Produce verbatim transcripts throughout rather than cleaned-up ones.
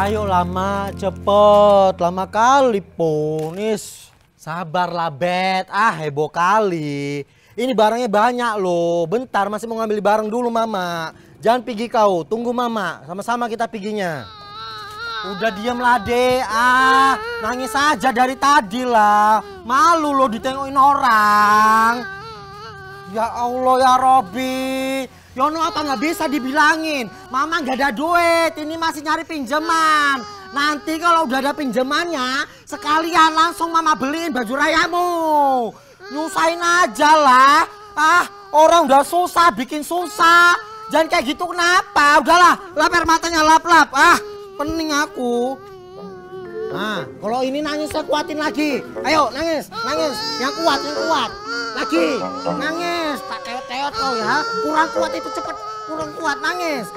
Ayo lama, cepet, lama kali Ponis. Sabarlah Bet, ah heboh kali. Ini barangnya banyak loh, bentar masih mau ngambil barang dulu Mama. Jangan pergi kau, tunggu Mama, sama-sama kita perginya. Udah diem lah Dek, ah nangis aja dari tadi lah. Malu loh ditengokin orang. Ya Allah ya Robi. Yono apa nggak bisa dibilangin? Mama nggak ada duit, ini masih nyari pinjaman. Nanti kalau udah ada pinjamannya, sekalian langsung Mama beliin baju rayamu. Nyusahin aja lah. Ah, orang udah susah bikin susah. Jangan kayak gitu kenapa? Udahlah, lap air matanya lap-lap. Ah, pening aku. Nah, kalau ini nangis saya kuatin lagi. Ayo, nangis, nangis. Yang kuat, yang kuat. Lagi, nangis. Tak teot-teot kau ya. Kurang kuat itu cepet, kurang kuat, nangis.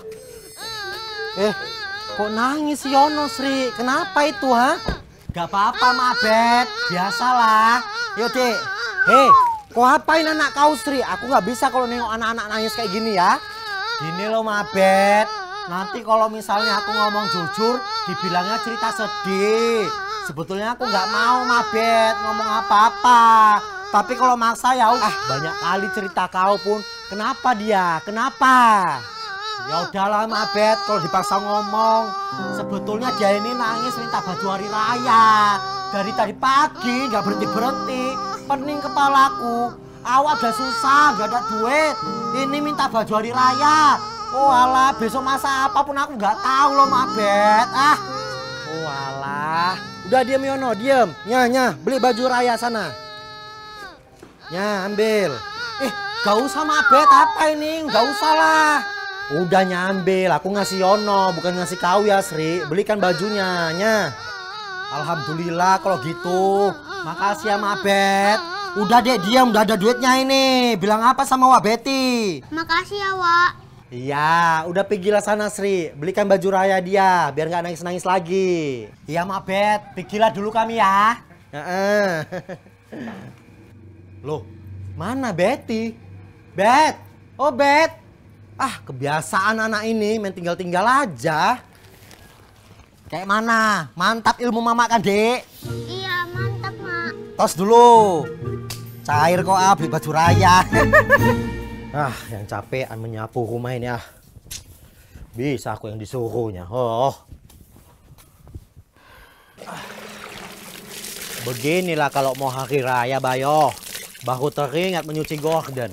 Eh, kok nangis Yono Sri? Kenapa itu, ha? Gak apa-apa, Mabet. Biasalah. Yuk, Dek. Hei, kok apain anak kau, Sri? Aku gak bisa kalau nengok anak-anak nangis kayak gini ya. Gini loh, Mabet. Nanti kalau misalnya aku ngomong jujur, dibilangnya cerita sedih. Sebetulnya aku nggak mau Mabet ngomong apa-apa. Tapi kalau maksa ya ah banyak kali cerita kau pun. Kenapa dia? Kenapa? Ya udahlah Mabet, kalau dipaksa ngomong. Sebetulnya dia ini nangis minta baju hari raya. Dari tadi pagi nggak berhenti-berhenti. Pening kepalaku. Awak udah susah, nggak ada duit. Ini minta baju hari raya. Oh alah, besok masa apapun aku nggak tahu loh Mabet. Ah, oh alah. Udah diem Yono, diem. Nyah, nyah, beli baju raya sana. Nyah, ambil. Eh, gak usah Mabet, apa ini? Gak usah lah. Udah nyambil, aku ngasih Yono, bukan ngasih kau ya Sri. Belikan bajunya, nyah. Alhamdulillah kalau gitu. Makasih ya Mabet. Udah deh, diem, udah ada duitnya ini. Bilang apa sama Wak Betty? Makasih ya Wak. Iya, udah pergilah sana Sri, belikan baju raya dia, biar nggak nangis-nangis lagi. Iya Mabet, pergilah dulu kami ya. Uh-uh. Loh, mana Betty? Bet, oh Bet. Ah, kebiasaan anak ini main tinggal-tinggal aja. Kayak mana? Mantap ilmu Mama kan, Dek? Iya, mantap Mak. Tos dulu. Cair kok ah, beli baju raya. Ah, yang capean menyapu rumah ini ah. Bisa aku yang disuruhnya. Oh. Beginilah kalau mau hari raya Bayo. Baru teringat menyuci gorden.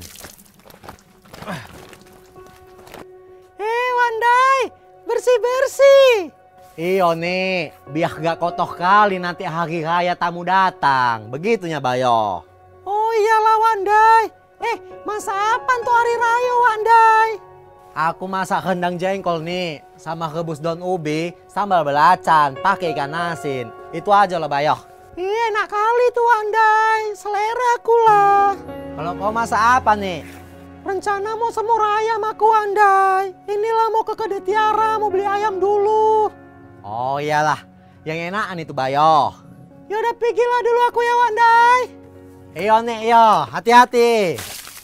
Hei Wandai, bersih-bersih. Iyo nih, biar gak kotor kali nanti hari raya tamu datang. Begitunya Bayo. Oh iyalah Wandai. Eh, masak apa tuh hari raya, Wandai? Aku masak rendang jengkol nih, sama rebus daun ubi, sambal belacan, pakai ikan asin. Itu aja loh, Bayo. Iya, enak kali tuh, Wandai. Selera aku lah. Kalau kau masak apa nih? Rencana mau semur ayam aku, Wandai. Inilah mau ke Kedai Tiara, mau beli ayam dulu. Oh iyalah, yang enakan itu, Bayo. Yaudah, pergilah dulu aku ya, Wandai. Iyo nih, iyo. Hati-hati.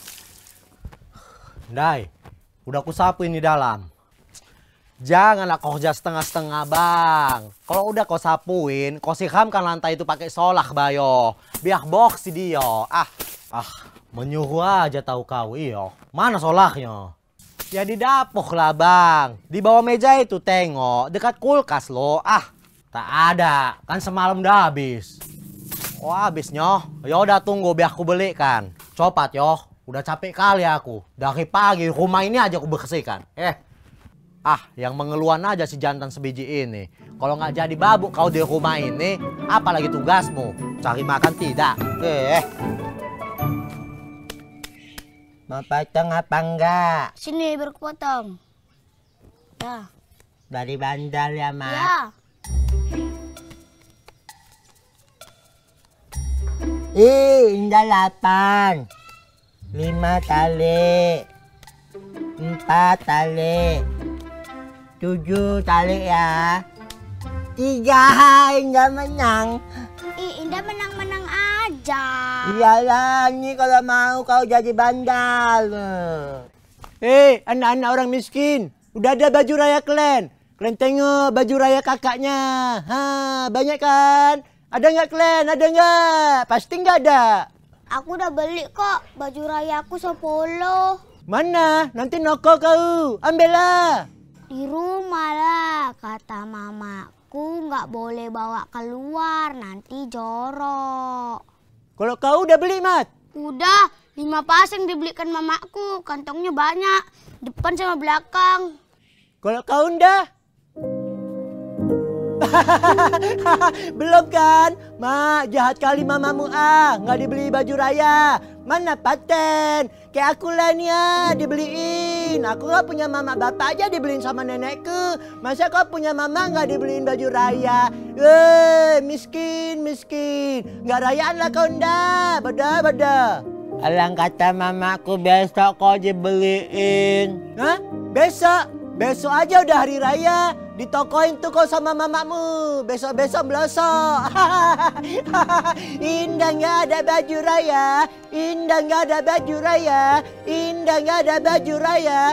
Dai, udah aku sapu ini dalam. Janganlah kau kerja setengah-setengah bang. Kalau udah kau sapuin, kau siramkan lantai itu pakai solak Bayo. Biar box si dia. Ah, ah, menyuruh aja tahu kau iyo. Mana solaknya? Ya di dapur lah bang. Di bawah meja itu tengok, dekat kulkas loh. Ah, tak ada. Kan semalam udah habis. Oh habisnya? Ya udah tunggu biar aku belikan. Copat yo. Udah capek kali aku. Dari pagi rumah ini aja aku bersihkan. Eh. Ah, yang mengeluhan aja si jantan sebiji ini. Kalau nggak jadi babuk kau di rumah ini, apalagi tugasmu? Cari makan tidak? Eh. Mau potong apa enggak? Sini berpotong. Ya. Dari bandal ya, Mak? Ya. Ih, indah delapan. Lima tali. Empat tali. Tujuh tali ya. Tiga, Indah menang. Ih, Indah menang-menang aja. Iyalah, ini kalau mau kau jadi bandal. Hei, anak-anak orang miskin. Udah ada baju raya kalian. Kalian tengok baju raya kakaknya. Ha, banyak kan? Ada nggak kalian? Ada nggak? Pasti nggak ada. Aku udah beli kok baju raya aku sepuluh. Mana? Nanti noko kau. Ambillah. Di rumah lah, kata mamaku nggak boleh bawa keluar, nanti jorok. Kalau kau udah beli, Mat? Udah, lima pasang dibelikan mamaku, kantongnya banyak, depan sama belakang. Kalau kau udah? Belum kan? Mak, jahat kali mamamu ah, nggak dibeli baju raya. Mana paten? Kayak aku lah nih ya, dibeliin. Aku nggak punya mama bapak aja dibeliin sama nenekku. Masa kau punya mama nggak dibeliin baju raya? Eh, miskin, miskin. Nggak rayaan lah kau ndak, beda, beda. Alang kata mamaku besok kau dibeliin. Hah? Besok? Besok aja udah hari raya. Ditokoin tuh kau sama mamamu. Besok-besok melosok. Indah nggak ada baju raya. Indah nggak ada baju raya. Indah nggak ada baju raya.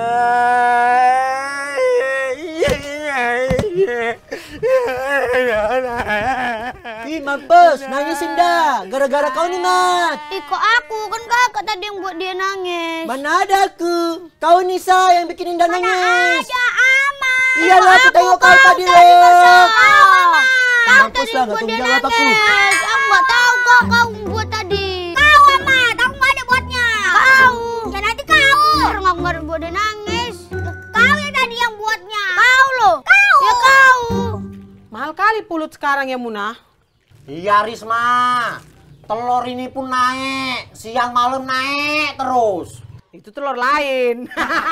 Ih, mampus. Nangis Indah. Gara-gara kau nih, Mat. Ih, kok aku? Kan kakak tadi yang buat dia nangis. Mana ada aku? Kau Nisa yang bikin Indah nangis. Mana ada Ama? Iyalah, aku tengok kau tadi loh. Kau Mampus tadi lah, yang gak buat dia tanggung jawab aku. nangis. Aku nggak tahu kok kau buat tadi. Kau Amat, aku nggak ada buatnya. Kau. Ya nanti kau. Orang aku nggak ada buat dia nangis. Kau yang tadi yang buatnya. Kau loh. Kau. Ya kau. Mahal kali pulut sekarang ya Munah. Iya Risma. Telur ini pun naik. Siang malam naik terus. Itu telur lain.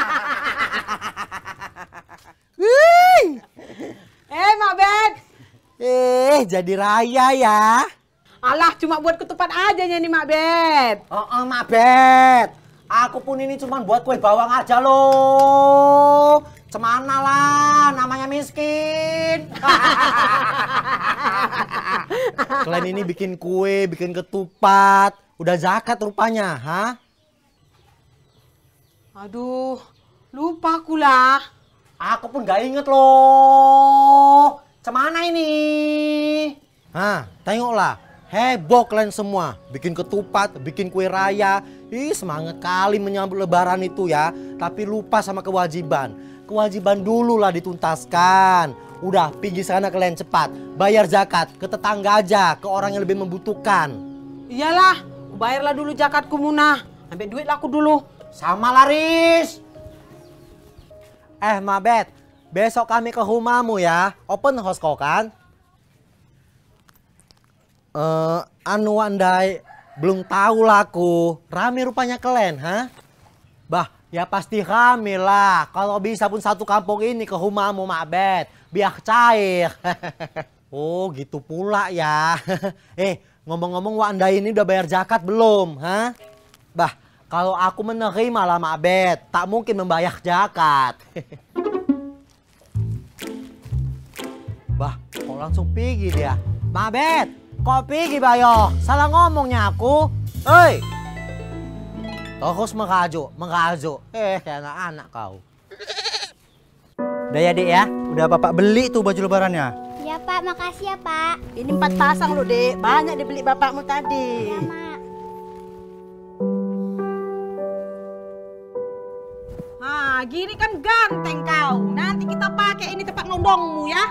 Eh Mak Bet. Eh, jadi raya ya. Alah, cuma buat ketupat aja nih Mak Bet. Oh, oh Mak Bet. Aku pun ini cuma buat kue bawang aja loh. Cemana lah, namanya miskin. Kalian ini bikin kue, bikin ketupat. Udah zakat rupanya, ha? Aduh, lupa aku lah. Aku pun gak inget loh. Cemana ini? Hah, tengoklah. Heboh kalian semua. Bikin ketupat, bikin kue raya. Ih, semangat kali menyambut lebaran itu ya. Tapi lupa sama kewajiban. Kewajiban dulu lah dituntaskan. Udah, pergi sana kalian cepat. Bayar zakat ke tetangga aja, ke orang yang lebih membutuhkan. Iyalah, bayarlah dulu zakatku Munah. Ambil duit aku dulu. Sama Laris. Eh, Mabet, besok kami ke rumahmu ya. Open house kau kan? Eh, uh, anu Andai, belum tahu lah aku. Rame rupanya kalian, ha? Bah, ya pasti rame lah. Kalau bisa pun satu kampung ini ke rumahmu, Mabet. Biar cair. Oh, gitu pula ya. Eh, ngomong-ngomong Wak Andai ini udah bayar zakat belum, ha? Bah, kalau aku menerima lah Mabet, tak mungkin membayar zakat. Bah, kok langsung pergi dia? Mabet, kok pergi Bayo? Salah ngomongnya aku. Hei! Terus mengajuk, mengajuk. Eh, kayak anak-anak kau. Udah ya Dek ya, udah Bapak beli tuh baju lebarannya. Ya Pak, makasih ya Pak. Ini empat pasang loh Dek, banyak dibeli bapakmu tadi. Ya Mak. Nah, gini kan ganteng kau. Nanti kita pakai ini tempat nodongmu ya.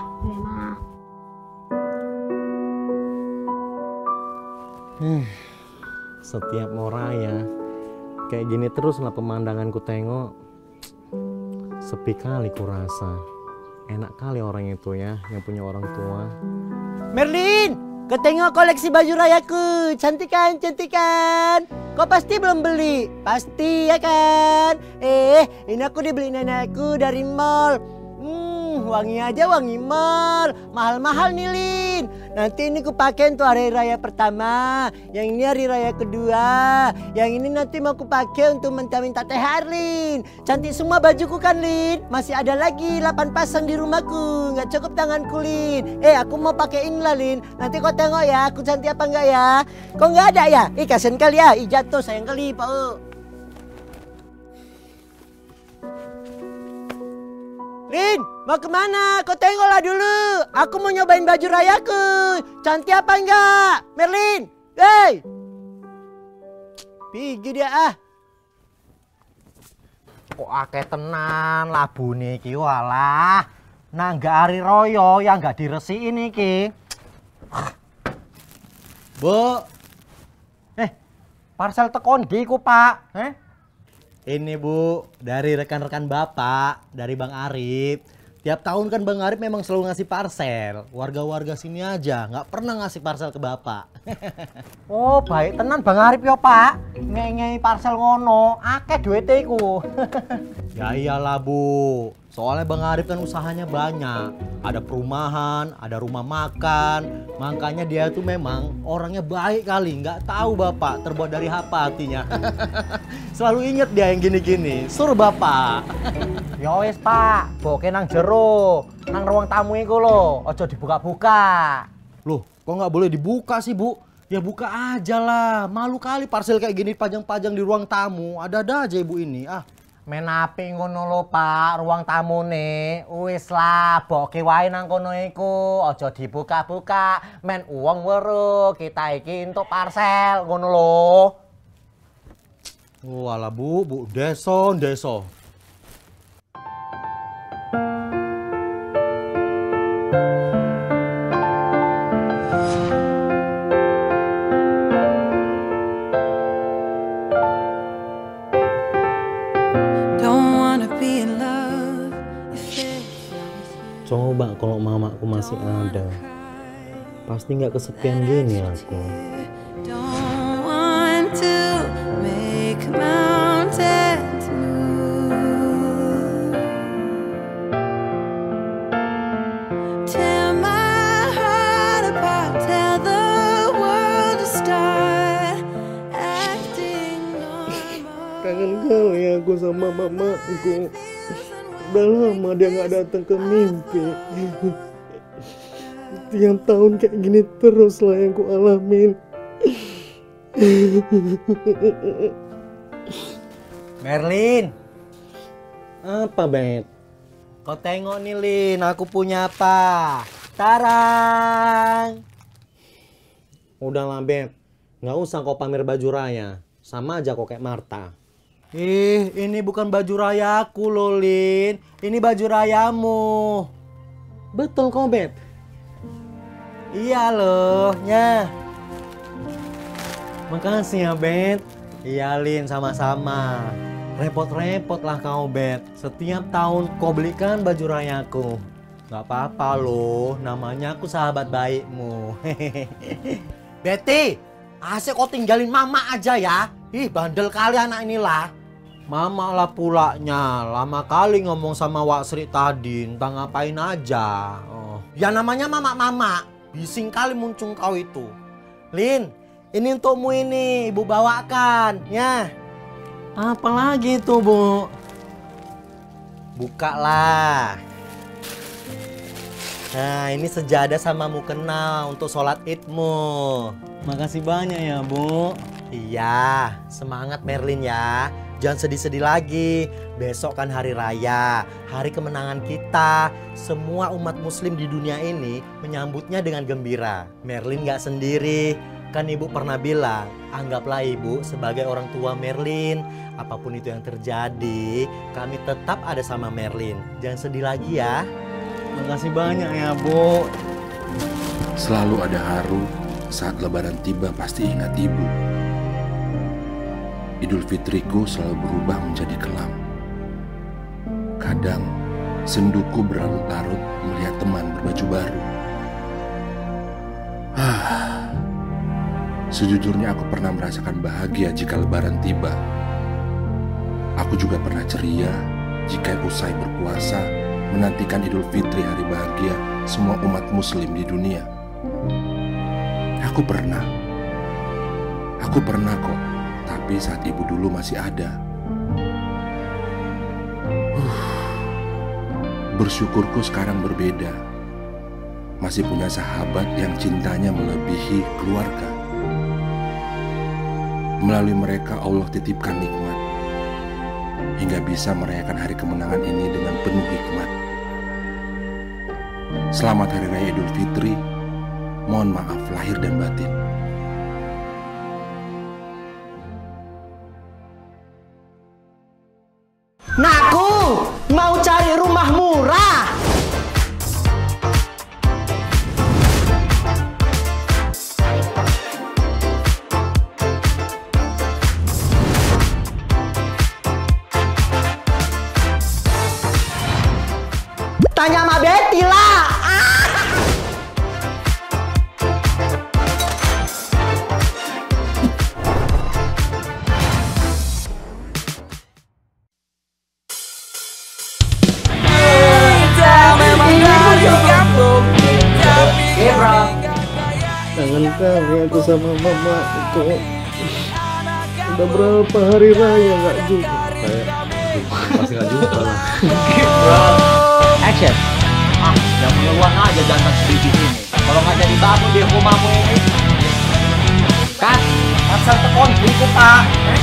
Hmm, setiap mau raya kayak gini terus lah pemandanganku tengok. Sepi kali ku rasa. Enak kali orang itu ya yang punya orang tua. Merlin, kau tengok koleksi baju rayaku. Cantik kan, cantik kan? Kau pasti belum beli? Pasti ya kan? Eh, ini aku dibeli nenekku dari mall. Hmm, wangi aja wangi mall. Mahal-mahal nih Lin. Nanti ini ku pakai untuk hari raya pertama. Yang ini hari raya kedua. Yang ini nanti mau ku pakai untuk minta-minta T H R Lin. Cantik semua bajuku kan Lin. Masih ada lagi delapan pasang di rumahku. Nggak cukup tanganku Lin. Eh, aku mau pakai ini lah Lin. Nanti kau tengok ya aku cantik apa enggak ya. Kok nggak ada ya? Ih, kasihan kali ya. Ih, jatuh sayang kali Pak. Lin. Mau kemana? Kau tengoklah dulu. Aku mau nyobain baju rayaku. Cantik apa enggak? Merlin, hei. Pergi dia ah. Kok akeh tenan labune iki walah. Nangga hari royo yang enggak diresikin iki. Bu. Eh, parcel tekon di ku, Pak. Eh? Ini Bu, dari rekan-rekan Bapak, dari Bang Arif. Tiap tahun kan Bang Arif memang selalu ngasih parcel. Warga-warga sini aja, nggak pernah ngasih parcel ke Bapak. Oh, baik tenan Bang Arif ya, Pak. Ngei-ngei parcel ngono, akeh duwite iku. Ya iyalah, Bu. Soalnya Bang Arif kan usahanya banyak. Ada perumahan, ada rumah makan. Makanya dia tuh memang orangnya baik kali. Nggak tahu Bapak terbuat dari apa hatinya. Selalu inget dia yang gini-gini. Suruh Bapak. Ya wis Pak, boke nang jero. Nang ruang tamu iku lho. Ojo dibuka-buka. Loh, kok nggak boleh dibuka sih Bu? Ya buka aja lah. Malu kali parcel kayak gini pajang-pajang di ruang tamu. Ada-ada aja Ibu ini. Ah. Menapi ngono lho Pak, ruang tamune. Wis lah, boke wae nang kono iku. Aja dibuka-buka. Men uang weruh, kita iki entuk parcel ngono lho. Walah Bu, Bu deso, deso. Coba kalau mamaku masih ada, pasti nggak kesepian gini aku. Kangen kali aku sama mamaku. Udah lama dia nggak datang ke mimpi. Tiap tahun kayak gini terus lah yang ku alamin. Merlin, apa Bet? Kau tengok nih Lin, aku punya apa? Tarang. Udah lah Bet, nggak usah kau pamer baju raya. Sama aja kok kayak Marta. Ih, ini bukan baju rayaku loh, Lin. Ini baju rayamu. Betul kok, Beb? Iya loh, ya. Makasih ya, Beb. Iya, Lin, sama-sama. Repot-repot lah kau, Beb. Setiap tahun kau belikan baju rayaku. Gak apa-apa loh, namanya aku sahabat baikmu. Betty, asik kau tinggalin mama aja ya. Ih, bandel kali anak inilah. Mama lah pulanya, lama kali ngomong sama Wak Sri tadi, entah ngapain aja. Oh. Ya namanya mama-mama, bising kali muncung kau itu. Lin, ini untukmu ini, Ibu bawakan, ya. Apalagi itu, Bu? Buka lah. Nah, ini sejadah sama mukena untuk sholat idmu. Makasih banyak ya, Bu. Iya, semangat Merlin ya. Jangan sedih-sedih lagi. Besok kan hari raya, hari kemenangan kita. Semua umat muslim di dunia ini menyambutnya dengan gembira. Merlin gak sendiri. Kan Ibu pernah bilang, anggaplah Ibu sebagai orang tua Merlin. Apapun itu yang terjadi, kami tetap ada sama Merlin. Jangan sedih lagi ya. Makasih banyak ya, Bu. Selalu ada haru saat lebaran tiba, pasti ingat Ibu. Idul Fitriku selalu berubah menjadi kelam. Kadang senduku berlarut-larut melihat teman berbaju baru. Ah, sejujurnya aku pernah merasakan bahagia jika lebaran tiba. Aku juga pernah ceria jika usai berpuasa menantikan Idul Fitri, hari bahagia semua umat muslim di dunia. Aku pernah. Aku pernah kok. Tapi saat Ibu dulu masih ada. Uh, bersyukurku sekarang berbeda. Masih punya sahabat yang cintanya melebihi keluarga. Melalui mereka Allah titipkan nikmat, hingga bisa merayakan hari kemenangan ini dengan penuh hikmat. Selamat Hari Raya Idul Fitri. Mohon maaf lahir dan batin. Naku, mau cari rumah murah. Tanya sama Betty lah. Ah. Kangen kali aku sama mama itu. Udah berapa hari raya nggak jumpa ya? Pasti nggak jumpa lah. Action. Ah, yang mengeluarkan aja jantan sedikit ini. Kalau nggak jadi bangun di rumahmu ini. Kat, pasal tekon buku pak. Eh?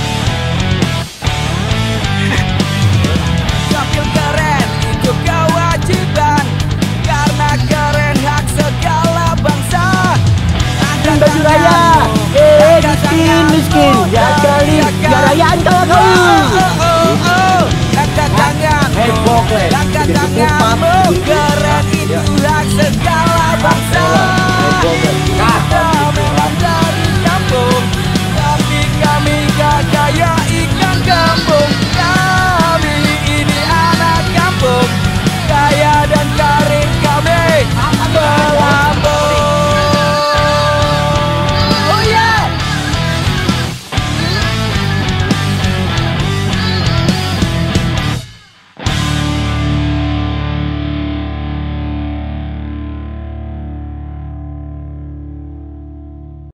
Sambil keren itu kewajiban, karena keren hak segala bangsa. Baju raya, eh miskin miskin, ya kali, ya rayaan kalau kau.